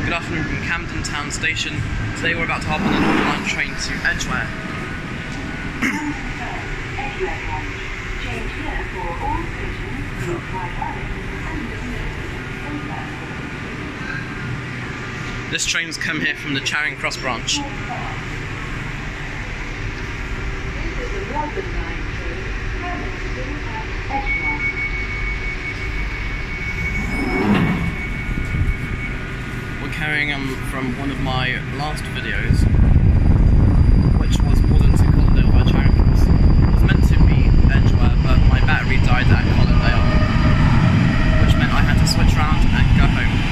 Good afternoon from Camden town station. Today we're about to hop on the Northern Line train to Edgware. Change here for all stations through Barnet and This train's come here from the Charing Cross branch. This is the Northern Line train terminating at Edgware. We're carrying on from one of my last videos, which was Modern to Colindale by Charing Cross. It was meant to be Edgware, but my battery died at Colindale, which meant I had to switch around and go home.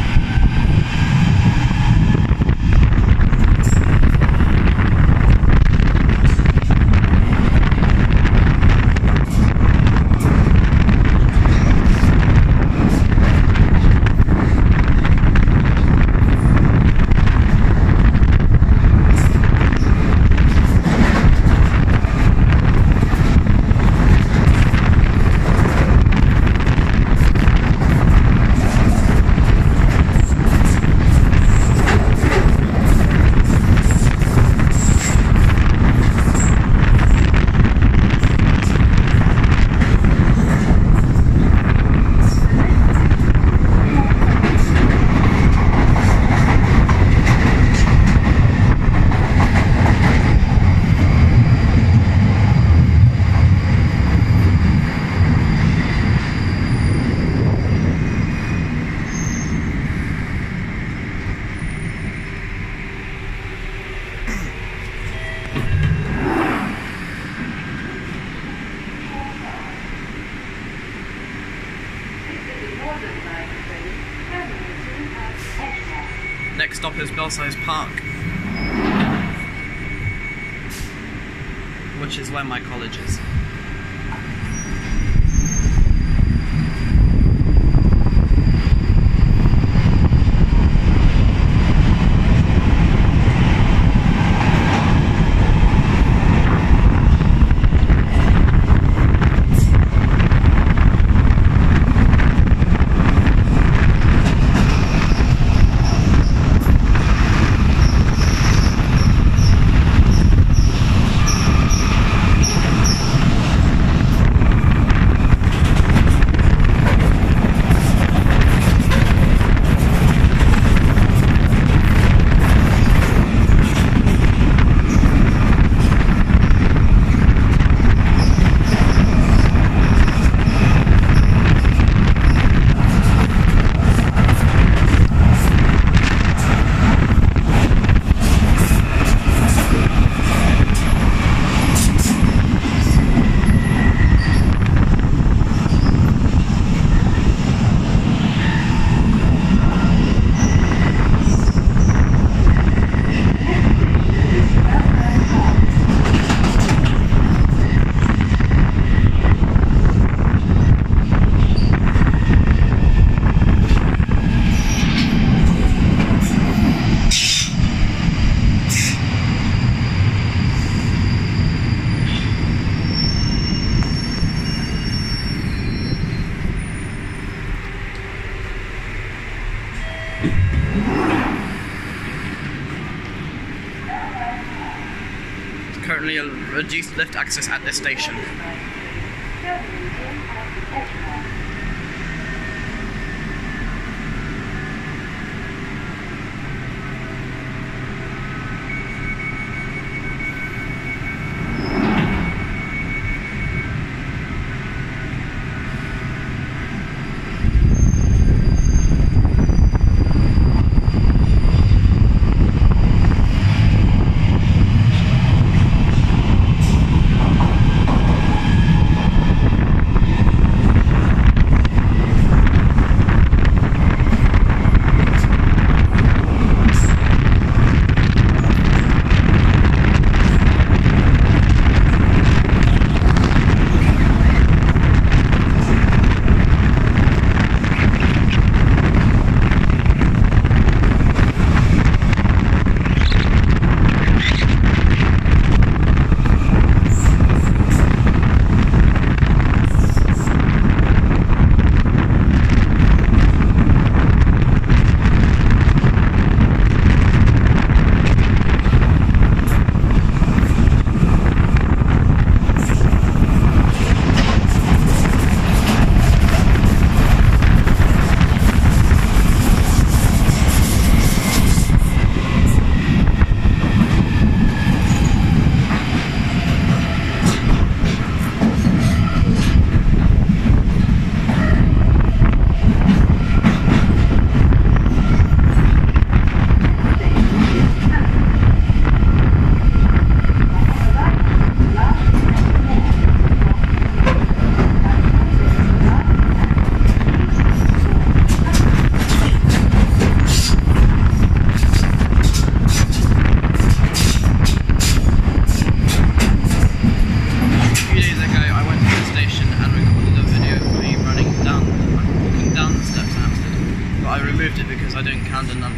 Next stop is Belsize Park, which is where my college is. Currently a reduced lift access at this station.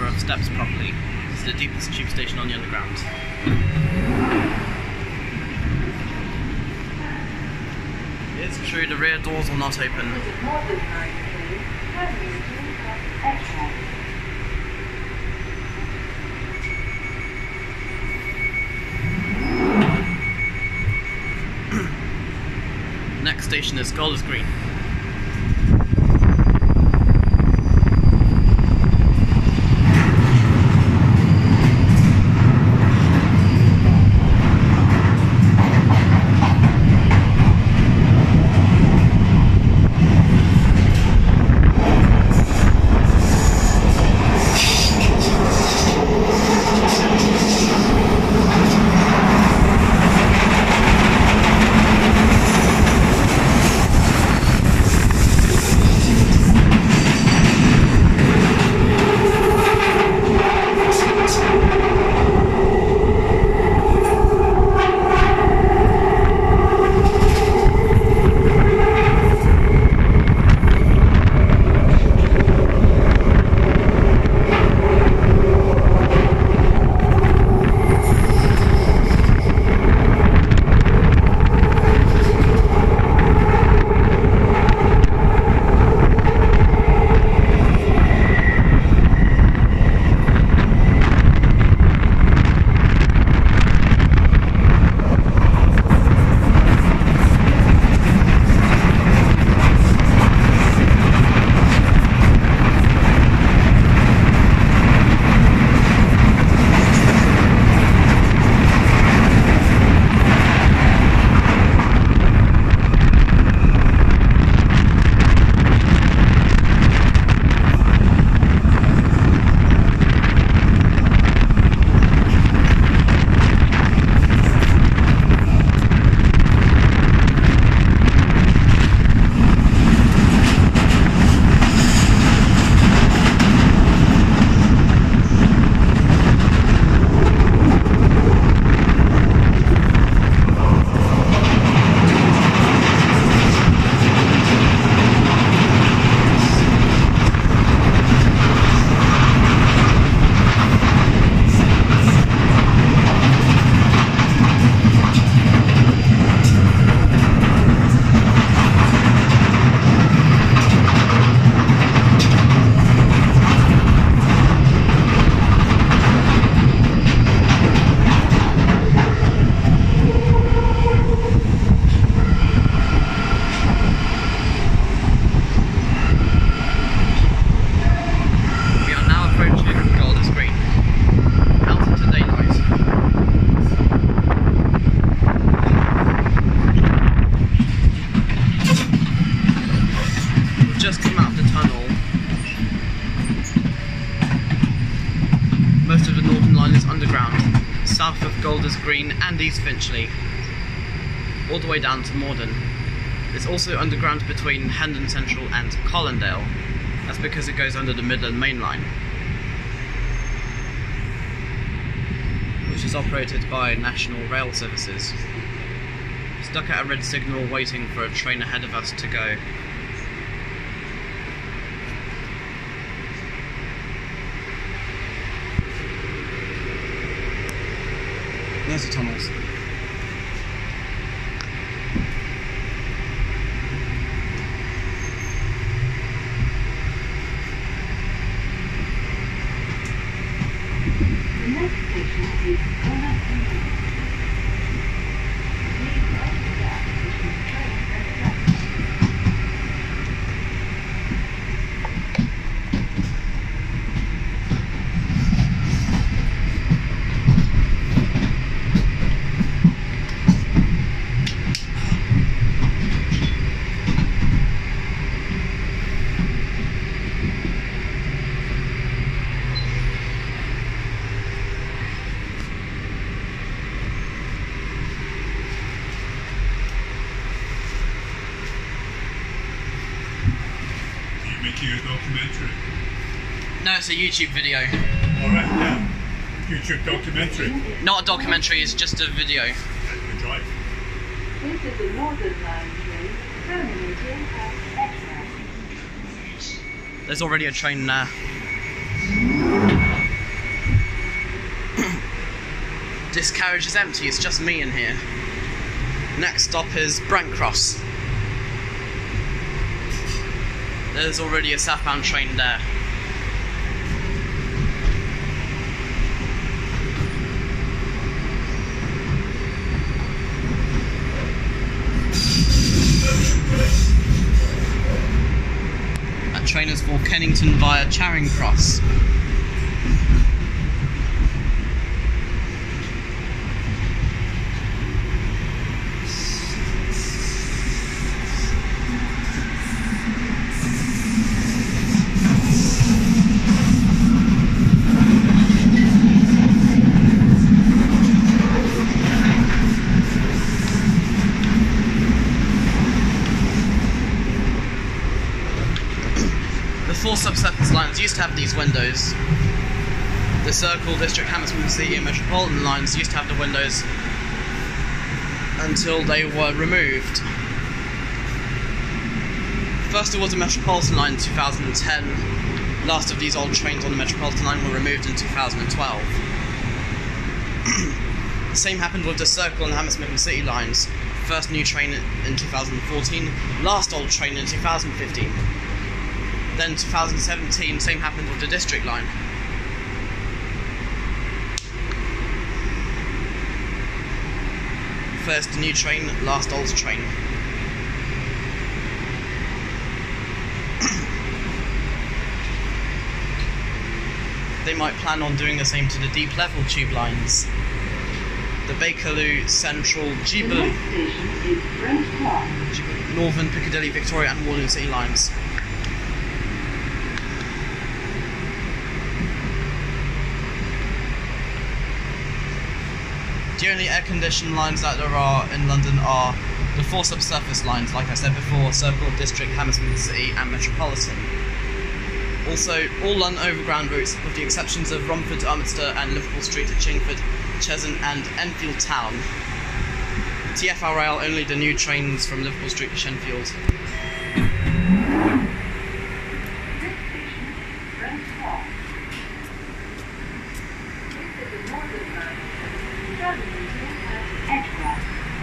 of steps properly. It's the deepest tube station on the underground. It's true, the rear doors will not open. Next station is Golders Green. south of Golders Green and East Finchley, all the way down to Morden. It's also underground between Hendon Central and Colindale. That's because it goes under the Midland Main Line, which is operated by National Rail Services. Stuck at a red signal waiting for a train ahead of us to go. There's the tunnels. The next station is Barnet. Please exit at station train and platform. Making a documentary? No, it's a YouTube video. Alright, yeah. YouTube documentary. Not a documentary, it's just a video. You drive. This is the Northern Line train terminating at Edgware. There's already a train there. This carriage is empty, it's just me in here. Next stop is Brent Cross. There's already a southbound train there. That train is for Kennington via Charing Cross. Four subsurface lines used to have these windows. The Circle, District, Hammersmith City and Metropolitan lines used to have the windows until they were removed. First there was a Metropolitan line in 2010. Last of these old trains on the Metropolitan line were removed in 2012. The same happened with the Circle and Hammersmith and City lines. First new train in 2014, last old train in 2015. Then 2017, same happened with the District line. First new train, last old train. They might plan on doing the same to the deep level tube lines. The Bakerloo, Central, The next station is Brent Cross. Northern, Piccadilly, Victoria and Waterloo City lines. The only air-conditioned lines that there are in London are the four subsurface lines, like I said before, Circle, District, Hammersmith City and Metropolitan. Also, all London Overground routes, with the exceptions of Romford to Ulminster and Liverpool Street to Chingford, Cheshunt and Enfield Town. TfL Rail only the new trains from Liverpool Street to Shenfield. This station is Brent Cross. This is the Northern Line terminating at Edgware.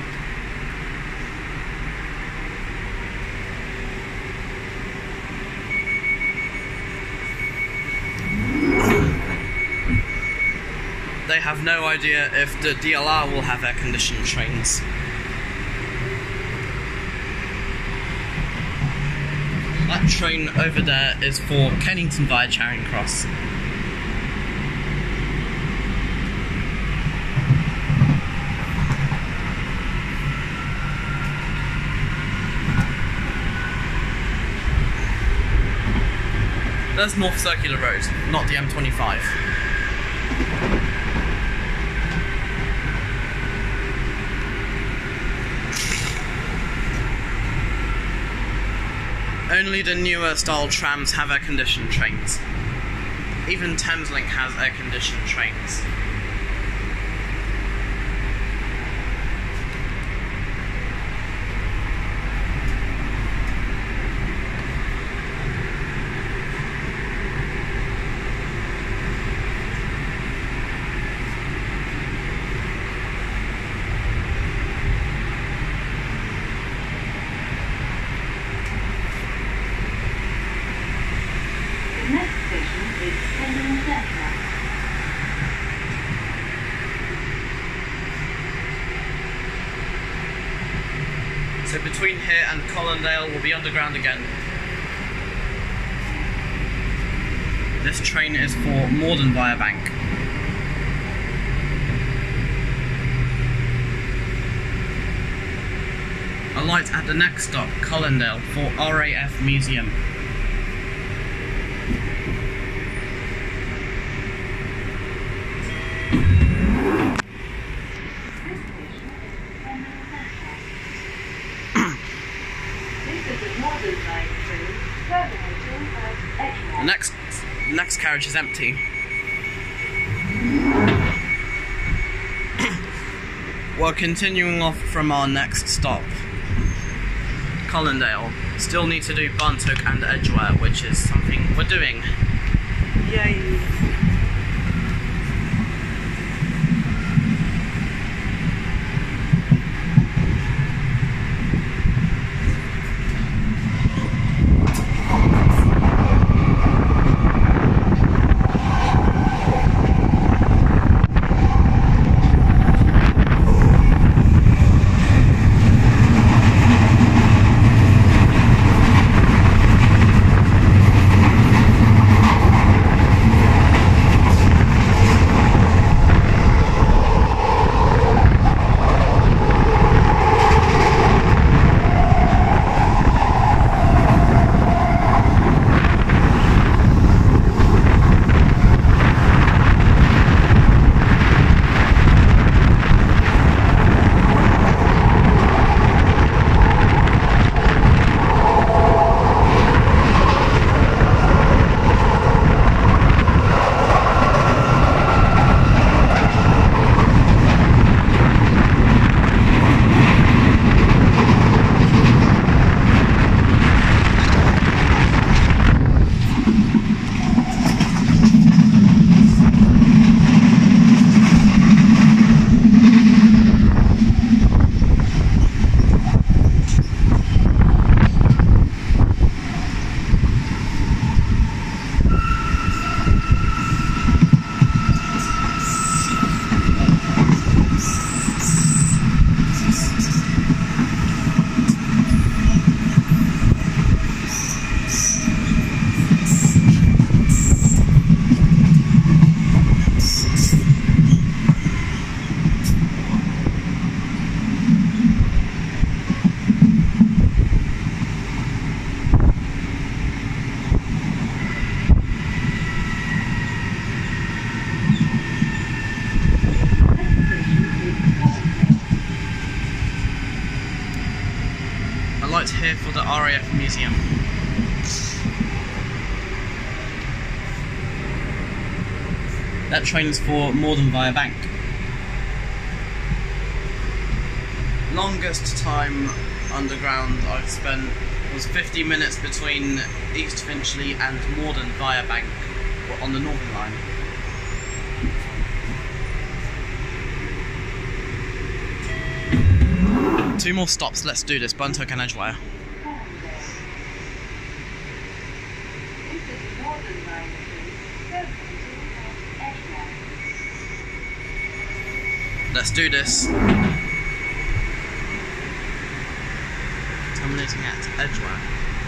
They have no idea if the DLR will have air-conditioned trains. That train over there is for Kennington via Charing Cross. There's North Circular Road, not the M25. Only the newer style trams have air-conditioned trains. Even Thameslink has air-conditioned trains. The next station is Hendon Central. So between here and Colindale will be underground again. This train is for Morden via Bank. Alight at the next stop, Colindale, for RAF Museum. The next carriage is empty. We're continuing off from our next stop, Colindale. Still need to do Barnet and Edgware, which is something we're doing. Yay! here for the RAF Museum. That train is for Morden via Bank. Longest time underground I've spent was 50 minutes between East Finchley and Morden via Bank on the Northern Line. Two more stops, let's do this. Buntoke and Edgware. This is Northern Line 2, Edgware. Let's do this. Terminating at Edgware.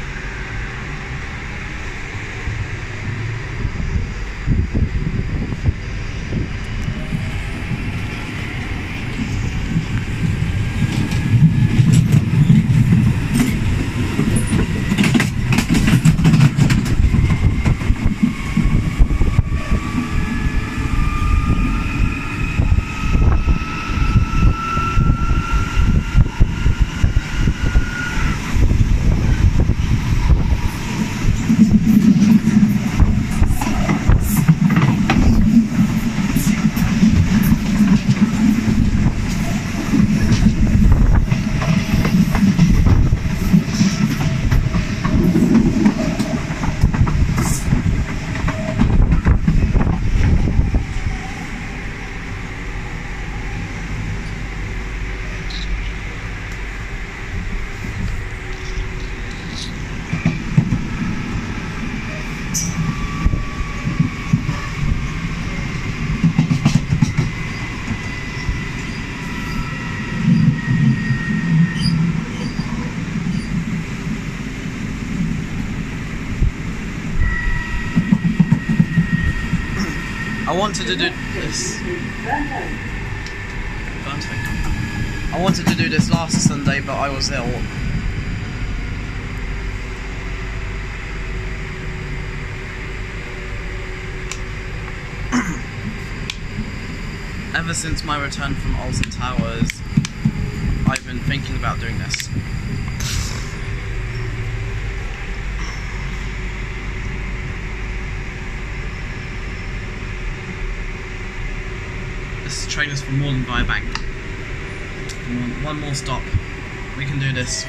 I wanted to do this. I wanted to do this last Sunday, but I was ill. Ever since my return from Olsen Towers, I've been thinking about doing this. This train is from Morden via Bank. One more stop. We can do this.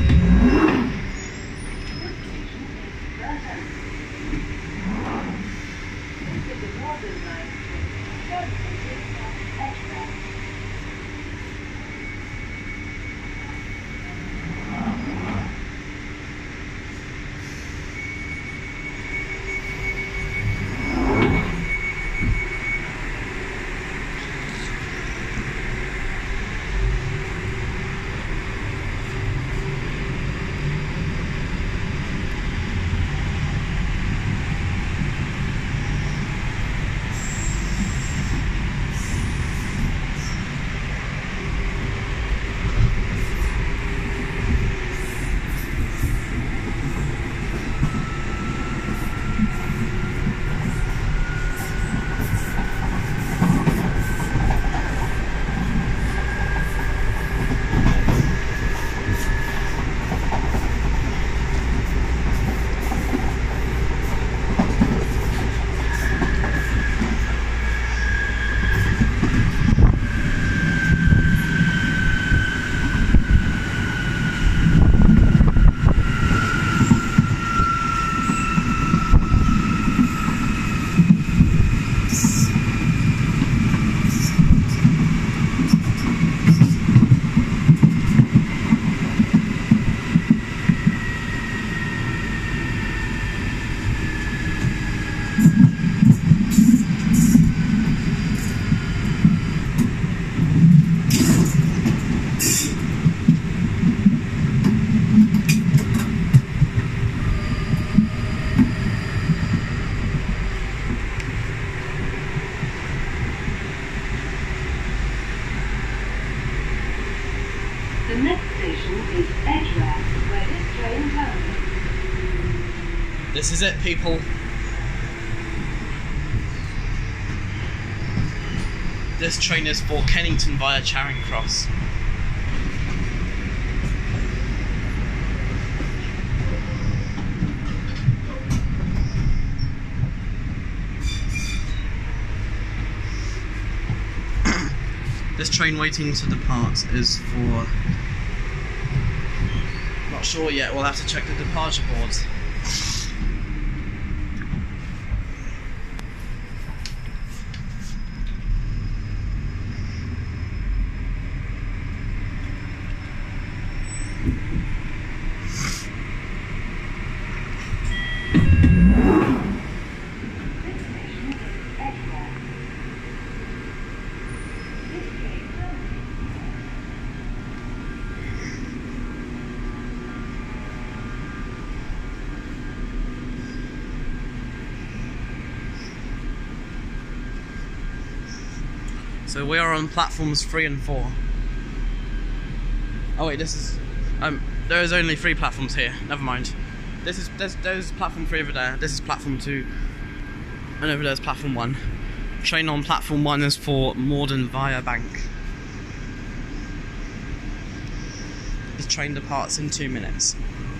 The next station is Edgware, where this train turns. This is it, people. This train is for Kennington via Charing Cross. This train waiting to depart is for... Not sure yet, we'll have to check the departure boards. So we are on platforms 3 and 4. Oh wait, this is... there is only 3 platforms here, never mind. There's platform 3 over there, this is platform 2. And over there's platform 1. Train on platform 1 is for Morden via Bank. The train departs in 2 minutes.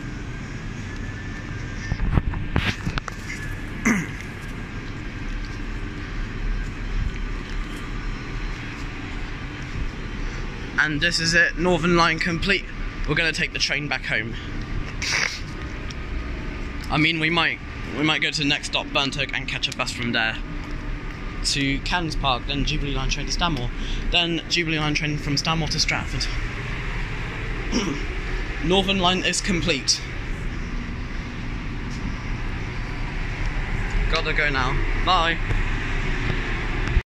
And this is it, Northern Line complete. We're gonna take the train back home. I mean, we might go to the next stop, Burnt Oak, and catch a bus from there to Camden Park, then Jubilee Line train to Stanmore, then Jubilee Line train from Stanmore to Stratford. Northern Line is complete. Gotta go now. Bye.